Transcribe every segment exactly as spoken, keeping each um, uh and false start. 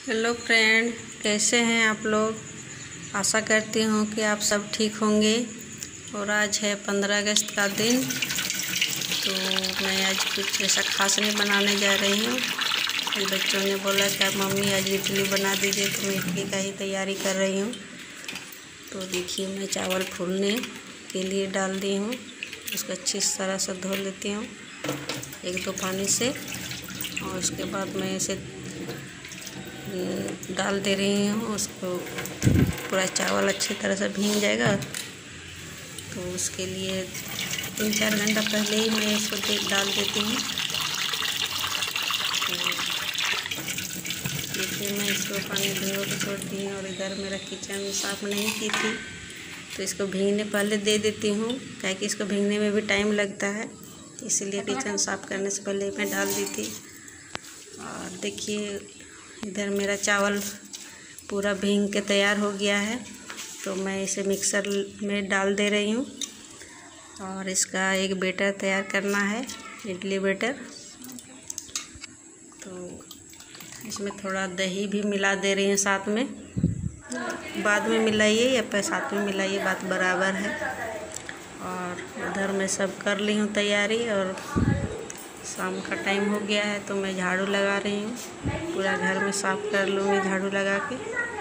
Hello friend, कैसे हैं आप लोग। आशा करती हूँ कि आप सब ठीक होंगे। और आज है पंद्रह अगस्त का दिन, तो मैं आज कुछ ऐसा खास नहीं बनाने जा रही हूँ। बच्चों ने बोला कि मम्मी आज इडली बना दीजिए, तो मैं इडली का ही तैयारी कर रही हूँ। तो देखिए, मैं चावल फूलने के लिए डाल दी हूँ। उसको अच्छी तरह से धो लेती हूँ एक दो पानी से, और उसके बाद मैं इसे डाल दे रही हूँ। उसको पूरा चावल अच्छी तरह से भीग जाएगा, तो उसके लिए तीन चार घंटा पहले ही मैं इसको डाल देती हूँ। तो देखिए, मैं इसको पानी भिगो के छोड़ती हूँ। और इधर मेरा किचन साफ़ नहीं की थी, तो इसको भीगने पहले दे देती हूँ, क्या कि इसको भीगने में भी टाइम लगता है, इसलिए किचन साफ़ करने से पहले मैं डाल दी थी। और देखिए, इधर मेरा चावल पूरा भीग के तैयार हो गया है, तो मैं इसे मिक्सर में डाल दे रही हूँ। और इसका एक बैटर तैयार करना है, इडली बैटर। तो इसमें थोड़ा दही भी मिला दे रही हूँ साथ में। बाद में मिलाइए या फिर साथ में मिलाइए, बात बराबर है। और उधर मैं सब कर ली हूँ तैयारी, और शाम का टाइम हो गया है, तो मैं झाड़ू लगा रही हूँ। पूरा घर में साफ़ कर लूँगी झाड़ू लगा के।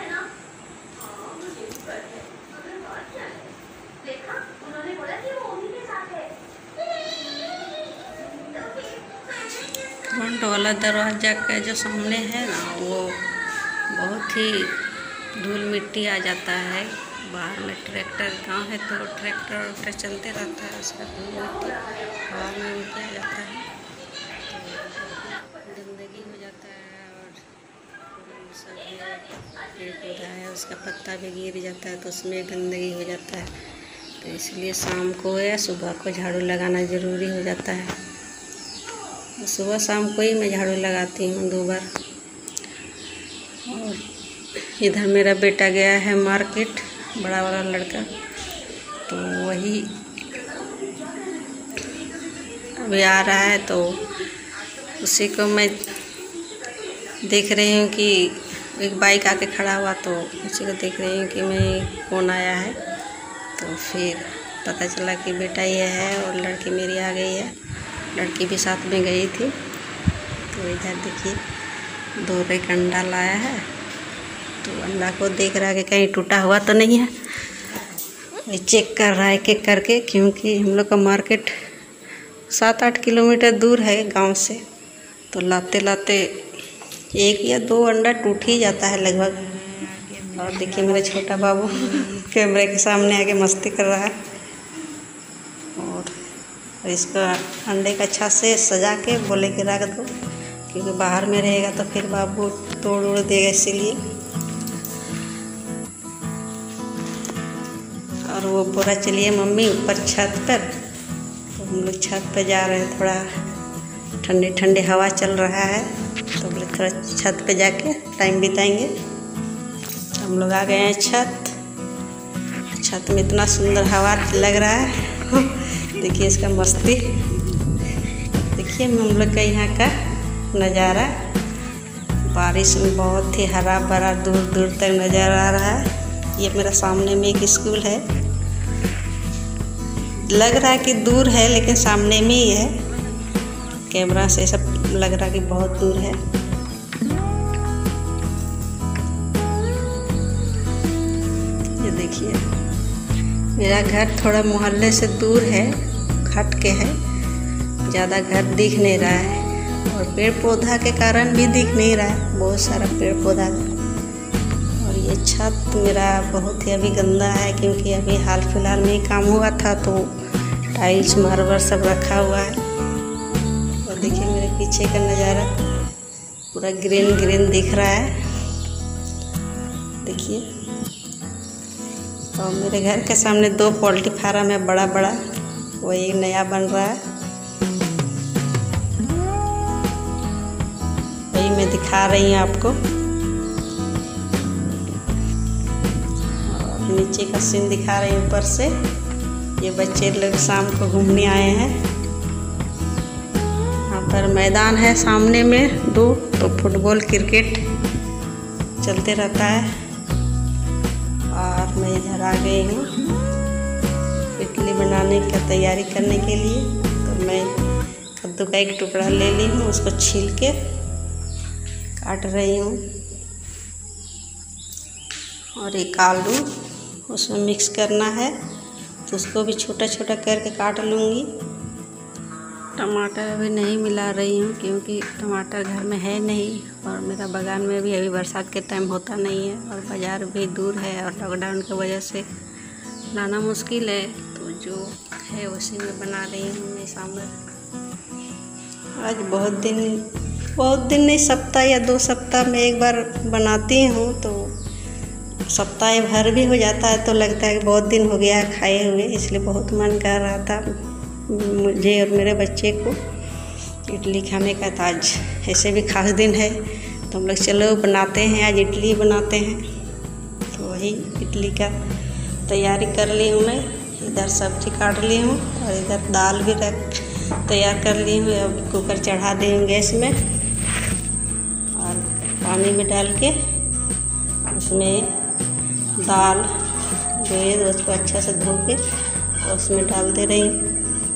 फ्रंट वाला दरवाज़ा का जो सामने है ना, वो बहुत ही धूल मिट्टी आ जाता है। बाहर में ट्रैक्टर गाँव है, तो ट्रैक्टर वैक्टर चलते रहता है, उसका धूल मिट्टी हवा में उड़ के आ जाता है, तो गंदगी हो जाता है। और सब पेड़ पौधा है, उसका पत्ता भी गिर जाता है, तो उसमें गंदगी हो जाता है। तो इसलिए शाम को या सुबह को झाड़ू लगाना ज़रूरी हो जाता है। सुबह शाम को ही मैं झाड़ू लगाती हूँ दो बार। और इधर मेरा बेटा गया है मार्केट, बड़ा वाला लड़का, तो वही अभी आ रहा है, तो उसी को मैं देख रही हूँ कि एक बाइक आके खड़ा हुआ, तो उसी को देख रही हूँ कि मैं कौन आया है। तो फिर पता चला कि बेटा ये है, और लड़की मेरी आ गई है। लड़की भी साथ में गई थी। तो इधर देखिए, दो एक अंडा लाया है, तो अंडा को देख रहा है कि कहीं टूटा हुआ तो नहीं है। ये चेक कर रहा है एक एक करके, क्योंकि हम लोग का मार्केट सात आठ किलोमीटर दूर है गांव से, तो लाते लाते एक या दो अंडा टूट ही जाता है लगभग। और देखिए, मेरा छोटा बाबू कैमरे के सामने आके मस्ती कर रहा है। और इसका अंडे का अच्छा से सजा के बोले के रख दो, क्योंकि बाहर में रहेगा तो फिर बाबू तोड़ उड़ देगा, इसीलिए। और वो पूरा चलिए मम्मी ऊपर छत पर, तो हम लोग छत पर जा रहे हैं। थोड़ा ठंडी ठंडी हवा चल रहा है, तो बोले थोड़ा छत पे जाके टाइम बिताएंगे। हम लोग आ गए हैं छत। छत में इतना सुंदर हवा लग रहा है। देखिए इसका मस्ती, देखिए हम लोग का यहाँ का नज़ारा। बारिश में बहुत ही हरा भरा दूर दूर तक नज़र आ रहा है। ये मेरा सामने में एक स्कूल है, लग रहा है कि दूर है, लेकिन सामने में ही है। कैमरा से सब लग रहा है कि बहुत दूर है। ये देखिए, मेरा घर थोड़ा मोहल्ले से दूर है, हट के है, ज़्यादा घर दिख नहीं रहा है। और पेड़ पौधा के कारण भी दिख नहीं रहा है, बहुत सारा पेड़ पौधा है। और ये छत मेरा बहुत ही अभी गंदा है, क्योंकि अभी हाल फिलहाल में ही काम हुआ था, तो टाइल्स मार्बल सब रखा हुआ है। और देखिए मेरे पीछे का नज़ारा पूरा ग्रीन ग्रीन दिख रहा है, देखिए। और मेरे घर के सामने दो पोल्ट्री फार्म है, बड़ा बड़ा, वही नया बन रहा है, वही मैं दिखा रही हूँ आपको। और नीचे का सीन दिखा रही हूँ ऊपर से। ये बच्चे लोग शाम को घूमने आए हैं। यहाँ पर मैदान है सामने में दो, तो फुटबॉल क्रिकेट चलते रहता है। और मैं इधर आ गई हूँ इडली बनाने का तैयारी करने के लिए। तो मैं कद्दू का एक टुकड़ा ले ली हूँ, उसको छील के काट रही हूँ। और एक आलू उसमें मिक्स करना है, तो उसको भी छोटा छोटा करके काट लूँगी। टमाटर अभी नहीं मिला रही हूँ क्योंकि टमाटर घर में है नहीं, और मेरा बागान में भी अभी बरसात के टाइम होता नहीं है, और बाज़ार भी दूर है, और लॉकडाउन की वजह से लाना मुश्किल है। तो जो है उसी में बना रही हूँ मैं सांभर। आज बहुत दिन बहुत दिन नहीं, सप्ताह या दो सप्ताह में एक बार बनाती हूँ। तो सप्ताह भर भी हो जाता है तो लगता है कि बहुत दिन हो गया खाए हुए, इसलिए बहुत मन कर रहा था मुझे और मेरे बच्चे को इडली खाने का। तो आज ऐसे भी खास दिन है तो हम लोग चलो बनाते हैं, आज इडली बनाते हैं। तो वही इडली का तैयारी कर ली हूँ मैं। इधर सब्जी काट ली हूँ और इधर दाल भी रख तैयार कर ली हूँ। अब कुकर चढ़ा दी हूँ गैस में, और पानी में डाल के उसमें दाल जो है उसको अच्छा से धो के उसमें डाल दे रही हूँ।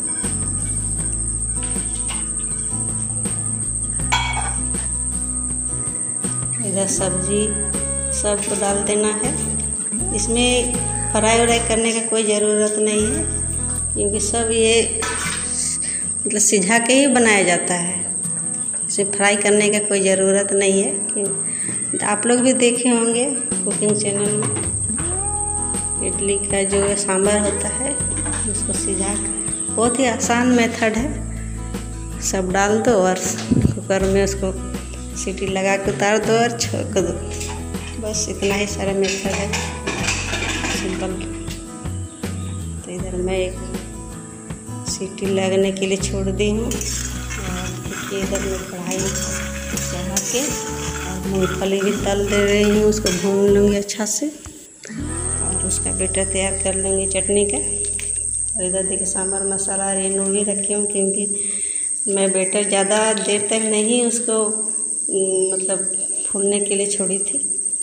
इधर सब्जी सबको डाल देना है। इसमें फ्राई व्राई करने का कोई ज़रूरत नहीं है क्योंकि सब ये मतलब सिझा के ही बनाया जाता है। इसे फ्राई करने का कोई ज़रूरत नहीं है। क्यों आप लोग भी देखे होंगे कुकिंग चैनल में, इडली का जो सांभर होता है उसको सिझा कर, बहुत ही आसान मेथड है। सब डाल दो और कुकर में उसको सीटी लगा के उतार दो और छोड़ दो, बस इतना ही सारा मेथड है, सिंपल। तो इधर मैं एक सीटी लगने के लिए छोड़ दी हूँ, और देखिए इधर मैं कढ़ाई चढ़ा के और मूँगफली भी तल दे रही हूँ। उसको भून लूँगी अच्छा से और उसका बैटर तैयार कर लूँगी चटनी का। और इधर देखिए सांभर मसाला रेनू भी रखी हूँ क्योंकि मैं बैटर ज़्यादा देर तक नहीं उसको मतलब फूलने के लिए छोड़ी थी,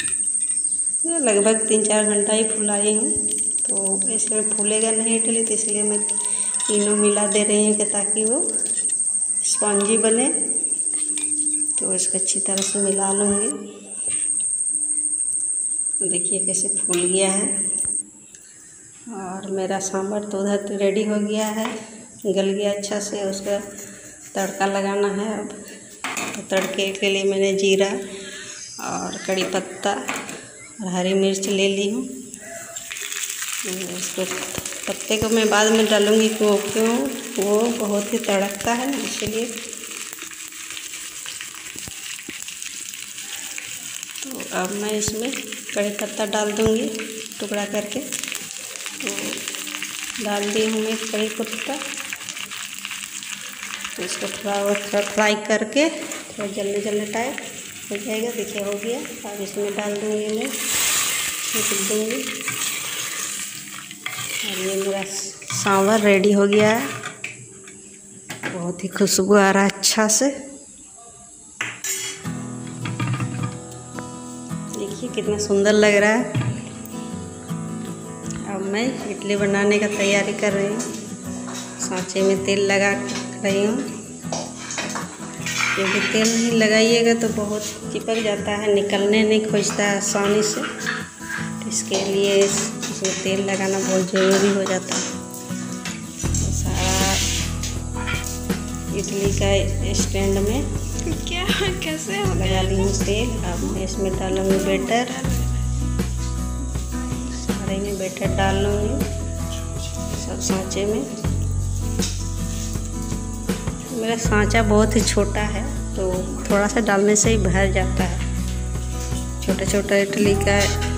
लगभग तीन चार घंटा ही फुलाई हूँ। तो इसमें फूलेगा नहीं इडली, तो इसलिए मैं तीनों मिला दे रही हूँ कि ताकि वो स्पॉन्जी बने। तो इसको अच्छी तरह से मिला लूँगी। देखिए कैसे फूल गया है। और मेरा सांभर तो उधर रेडी हो गया है, गल गया अच्छा से। उसका तड़का लगाना है अब। तो तड़के के लिए मैंने जीरा और कड़ी पत्ता और हरी मिर्च ले ली हूँ। इसको पत्ते को मैं बाद में डालूँगी क्यों क्यों वो बहुत ही तड़कता है इसलिए। तो अब मैं इसमें कड़ी पत्ता डाल दूँगी टुकड़ा करके। तो डाल दी हूँ मैं कड़ी पत्ता। तो इसको थोड़ा और थोड़ा फ्राई करके थोड़ा जलने जलने टाइप हो जाएगा। देखिए हो गया। अब इसमें डाल दूँगी मैं, छींट दूँगी। और ये मेरा सांभर रेडी हो गया है। बहुत ही खुशबू आ रहा है अच्छा से। देखिए कितना सुंदर लग रहा है। अब मैं इडली बनाने का तैयारी कर रही हूँ। सांचे में तेल लगा रही हूँ क्योंकि तेल नहीं लगाइएगा तो बहुत चिपक जाता है, निकलने नहीं खोजता है आसानी से। तो इसके लिए इसमें तेल लगाना बहुत ज़रूरी हो जाता है। तो सारा इडली का स्टैंड में क्या कैसे लगा ली हूँ तेल। अब मैं इसमें डालूँगी बैटर, सारे में बैटर डाल लूँगी सब सांचे में। मेरा सांचा बहुत ही छोटा है तो थोड़ा सा डालने से ही भर जाता है। छोटा छोटा इडली का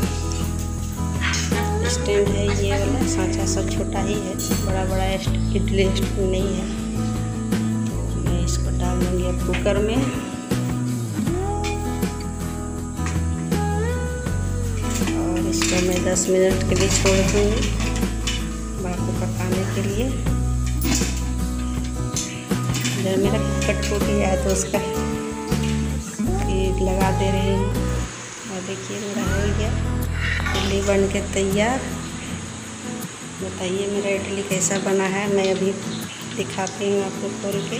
स्टैंड है ये वाला, सांचा सब छोटा ही है, बड़ा बड़ा इडली स्टैंड नहीं है। तो मैं इसको डाल दूँगी अब कुकर में। और इसको मैं दस मिनट के लिए छोड़ दूँगी बाकी पकाने के लिए। जब मेरा कटपुटी है तो उसका लगा दे रही हूँ। और देखिए मेरा हो गया इडली बन के तैयार। बताइए मेरा इडली कैसा बना है, मैं अभी दिखाती हूँ आपको खोल के।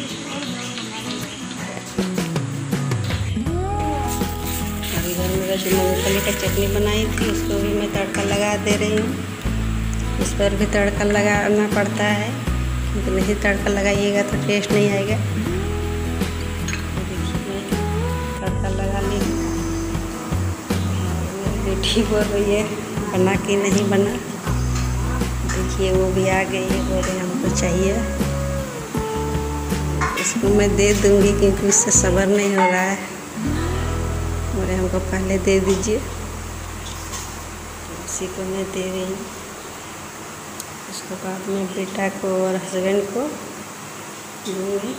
और इधर मेरा जो मूंगफली का चटनी बनाई थी उसको भी मैं तड़का लगा दे रही हूँ। इस पर भी तड़का लगाना पड़ता है, क्योंकि नहीं तड़का लगाइएगा तो टेस्ट नहीं आएगा। देखिए तड़का लगा ली। मेरी बेटी बोल रही है बना कि नहीं बना। देखिए वो भी आ गई है, बोल रही हमको चाहिए। इसको मैं दे दूँगी क्योंकि उससे सब्र नहीं हो रहा है। बोले हमको पहले दे दीजिए, इसी को मैं दे रही हूँ। उसके बाद मैं बेटा को और हस्बैंड को दूँगी।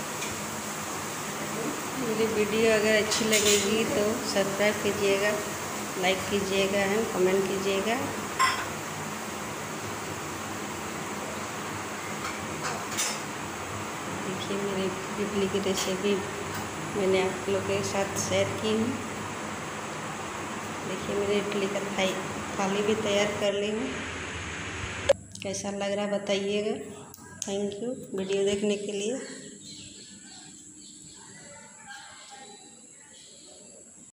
मेरी वीडियो अगर अच्छी लगेगी तो सब्सक्राइब कीजिएगा, लाइक कीजिएगा एंड कमेंट कीजिएगा। देखिए मेरी इडली की रेसिपी मैंने आप लोग के साथ शेयर की हूँ। देखिए मेरे इडली का थाई थाली भी तैयार कर ली हूँ। कैसा लग रहा है बताइएगा। थैंक यू वीडियो देखने के लिए।